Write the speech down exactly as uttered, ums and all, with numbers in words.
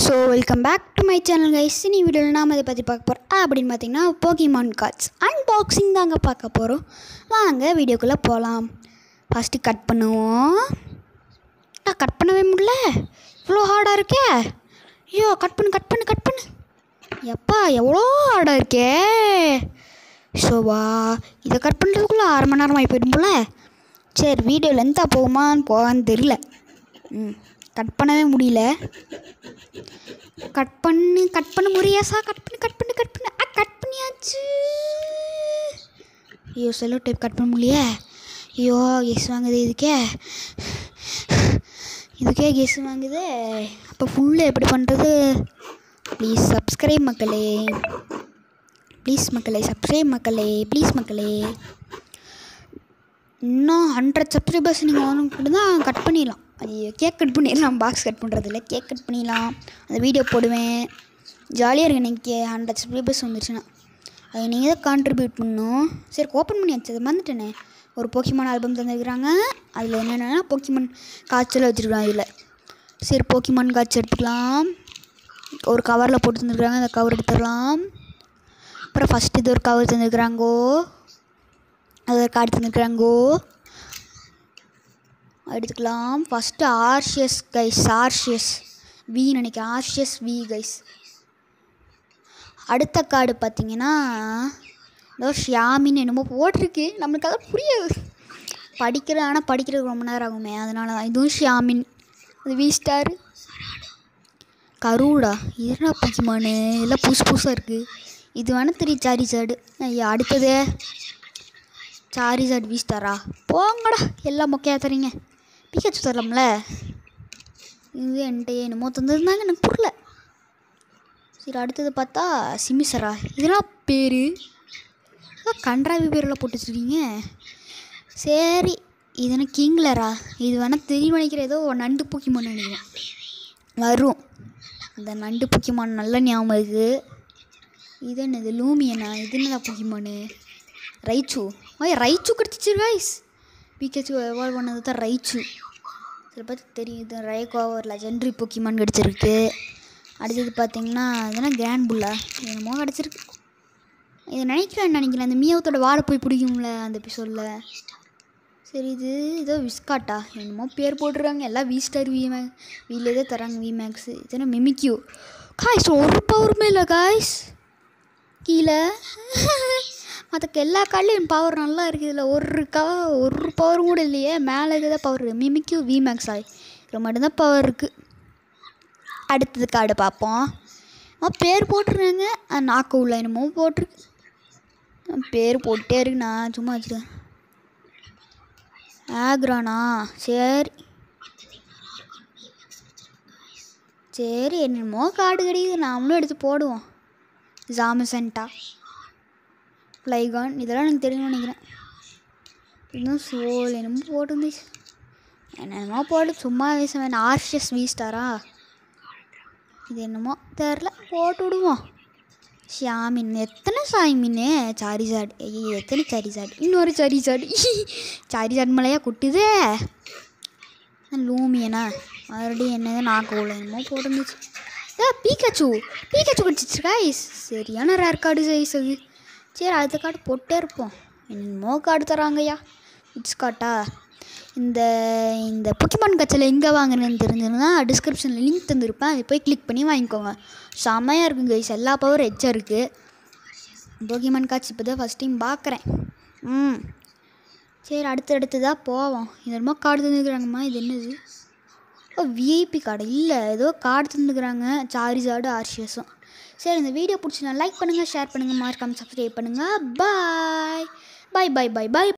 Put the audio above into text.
So welcome back to my channel guys. இனி வீடியோவில் நாம் அதை பற்றி பார்க்க போகிறோம் அப்படின்னு பார்த்தீங்கன்னா போக்கிமான் கார்ட்ஸ் அன்பாக்சிங் தாங்க பார்க்க போகிறோம். வாங்க வீடியோக்குள்ளே போகலாம். ஃபஸ்ட்டு கட் பண்ணுவோம். கட் பண்ணவே முடியல, இவ்வளோ ஹார்டாக இருக்கே. ஐயோ கட் பண்ணு கட் பண்ணு கட் பண்ணு எப்பா எவ்வளோ ஹார்டாக இருக்கே. ஸோவா இதை கட் பண்ணுறதுக்குள்ளே அரை மணி நேரம் ஆகி போயிடும் போல. சரி வீடியோ லென்த்தாக போகுமான்னு போகான்னு தெரியல. ம் கட் பண்ணவே முடியல. கட் பண்ணு கட் பண்ண முடியாசா கட் பண்ணு கட் பண்ணு கட் பண்ணு ஆ கட் பண்ணியாச்சு. ஐயோ செல்லோ டேப் கட் பண்ண முடியல. ஐயோ கெஸ் வாங்குது இதுக்கே இதுக்கே கெஸ் வாங்குது. அப்போ ஃபுல்லு எப்படி பண்ணுறது? ப்ளீஸ் சப்ஸ்கிரைப் மக்களே, ப்ளீஸ் மக்களே சப்ஸ்கிரைப் மக்களே, ப்ளீஸ் மக்களே. இன்னும் ஹண்ட்ரட் சப்ஸ்கிரைபர்ஸ் நீங்கள் வாங்க தான் கட் பண்ணிடலாம். ஐயோ கேக் கட் பண்ணிடலாம். பாக்ஸ் கட் பண்ணுறதில்ல, கேக் கட் பண்ணிடலாம். அந்த வீடியோ போடுவேன். ஜாலியாக இருக்கு. எனக்கு ஹண்ட்ரட் சப்ஸ்கிரைபர்ஸ் வந்துருச்சுன்னா அது நீங்கள் தான் கான்ட்ரிபியூட் பண்ணணும். சரி ஓப்பன் பண்ணி வச்சு அதை மறந்துட்டேனே. ஒரு போக்கிமான் ஆல்பம் தந்துருக்குறாங்க. அதில் என்னென்னா போக்கிமான் காய்ச்சல் வச்சுருக்காங்க இதில். சரி போக்கிமான் காய்ச்சல் எடுத்துக்கலாம். ஒரு கவரில் போட்டு தந்துருக்குறாங்க, அந்த கவர் எடுத்துடலாம். அப்புறம் ஃபஸ்ட்டு இது ஒரு கவர் தந்துருக்குறாங்கோ, அது ஒரு கார்டு தந்துருக்குறாங்கோ, எடுத்துக்கலாம். First Arceus guys, Arceus V நினைக்கிறேன், ஆர்ஷியஸ் வி கைஸ். அடுத்த கார்டு பார்த்தீங்கன்னா ஏதோ ஷியாமின்னு என்னமோ போட்டிருக்கு, நம்மளுக்கு அதை புரியாது படிக்கிற. ஆனால் படிக்கிறதுக்கு ரொம்ப நேரம் ஆகுமே, அதனால தான். இதுவும் ஷியாமின், அது வி ஸ்டார். கருடா இதுனா போக்கிமானு எல்லாம் புதுசு புதுசாக இருக்குது. இது வேணால் தெரியும் சாரிசார்டு. ஐயா அடுத்தது சாரிசார்டு வி ஸ்டாரா? போங்கடா எல்லாம் மொக்கையாக தரீங்க. பிகாச்சு தரலாம்ல. இது என்கிட்ட என்னமோ தந்துருந்தாங்க, எனக்கு புரியல. சரி அடுத்தது பார்த்தா சிமிசரா. இதெல்லாம் பேர் கன்றாவி பேரெல்லாம் போட்டு வச்சுருக்கீங்க. சரி இது என்ன கிங்லரா? இது வேணால் தெரியும் நினைக்கிறேன். ஏதோ நண்டு போக்கிமான் நினைக்கிறேன் வரும். அந்த நண்டு போக்கிமான் நல்ல ஞாபகம் இருக்குது. இது என்னது லூமியனா? இது என்னடா போக்கிமானு? ரைச்சு. ஐ ரைச்சு கிடச்சிச்சு கைஸ். பிகாச்சு எவால்வ் பண்ணது தான் ரைச்சு. சில பார்த்து தெரியும். இது ரேகோ ஒரு லெஜெண்டரி போக்கிமான் கிடச்சிருக்கு. அடுத்தது பார்த்தீங்கன்னா இதுனா கிராண்ட் புல்லா என்னமோ கிடச்சிருக்கு. இதை நினைக்கிறேன் நினைக்கிறேன் அந்த மியாவத்தோட வாழை போய் பிடிக்கும்ல அந்த எபிசோடில். சரி இது ஏதோ விஸ்காட்டா என்னமோ பேர் போட்டுருக்காங்க. எல்லாம் வி ஸ்டார் வி மே வீலே தான் தராங்க. வி மேக்ஸு இது என்ன மிமிக்யூ காய்ஸ். ஒரு பவருமே இல்லை காய்ஸ் கீழே. மற்றக்கு எல்லா கார்ட்லேயும் பவர் நல்லா இருக்குது. இதில் ஒரு கா ஒரு பவர் கூட இல்லையே. மேலே இருக்குதான் பவர். மிமிக்யூ வி மேக்ஸ் ஆய் இது மட்டும்தான் பவர் இருக்குது. அடுத்தது கார்டு பார்ப்போம். பேர் போட்டுருக்காங்க. நாக்கு உள்ள என்னமோ போட்டிருக்கு. பேர் போட்டே இருக்கு. நான் சும்மா வச்சுருக்கேன். ஆக்ரானா? சரி சரி என்னமோ கார்டு கிடைக்குது, நாமளும் எடுத்து போடுவோம். ஜாமசென்டா ஃப்ளைகான் இதெல்லாம் எனக்கு தெரியும்னு நினைக்கிறேன். இன்னும் சோல் என்னமோ போட்டுருந்துச்சு. என்னென்னமோ போட்டு சும்மா வீச வேணும். ஆர்ஷியஸ் வி ஸ்டாரா? இது என்னமோ தெரில, போட்டு விடுவோம். ஷியாமின் எத்தனை சாய்மின்னு சாரிசார்டு. ஐயோ எத்தனை சாரிசார்டு? இன்னொரு சாரிசார்டு. சாரிசார்டு மலையாக குட்டுதே. லூமியனா மறுபடியும் என்னது நாக்கு உள்ள என்னமோ போட்டுருந்துச்சு. ஏ பீக்காச்சு பீக்காச்சு கிடச்சிச்சு கைஸ். சரியான ரேர் கார்டு சைஸ் அது. சரி அடுத்த கார்டு போட்டே இருப்போம். என்னமோ கார்டு தராங்கய்யா. இட்ஸ் கார்ட்டா? இந்த இந்த போக்கிமான் கட்சியில் எங்கே வாங்குறேன்னு தெரிஞ்சதுன்னா டிஸ்கிரிப்ஷனில் லிங்க் தந்துருப்பேன். அதை போய் கிளிக் பண்ணி வாங்கிக்கோங்க. செம்மையாக இருக்குங்க கைஸ். எல்லா பவர் எச்சா இருக்குது. போக்கிமான் காட்சி இப்போ தான் ஃபஸ்ட் டைம் பார்க்குறேன். ம் சரி அடுத்து அடுத்ததாக போவோம். இது என்னமோ கார்டு தந்துருக்குறாங்கம்மா. இது என்னது? ஓ விஐபி கார்டு இல்லை, ஏதோ கார்டு தந்துருக்குறாங்க. சாரிசார்டு ஆர்ஷியஸும். சரி இந்த வீடியோ பிடிச்சினா லைக் பண்ணுங்கள், ஷேர் பண்ணுங்கள், மறக்காம சப்ஸ்கிரைப் பண்ணுங்கள். பாய் பாய் பாய் பாய் பாய்.